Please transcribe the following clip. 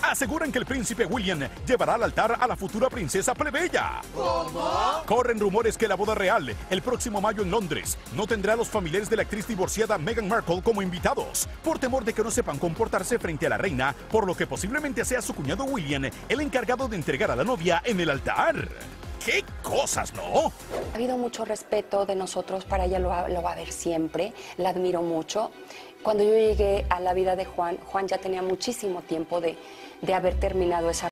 aseguran que el príncipe William llevará al altar a la futura princesa plebeya. ¿Cómo? Corren rumores que la boda real, el próximo mayo en Londres, no tendrá a los familiares de la actriz divorciada Meghan Markle como invitados, por temor de que no sepan comportarse frente a la reina, por lo que posiblemente sea su cuñado William el encargado de entregar a la novia en el altar. ¡Qué cosas!, ¿no? Ha habido mucho respeto de nosotros, para ella lo va a ver siempre, la admiro mucho. Cuando yo llegué a la vida de Juan ya tenía muchísimo tiempo de haber terminado esa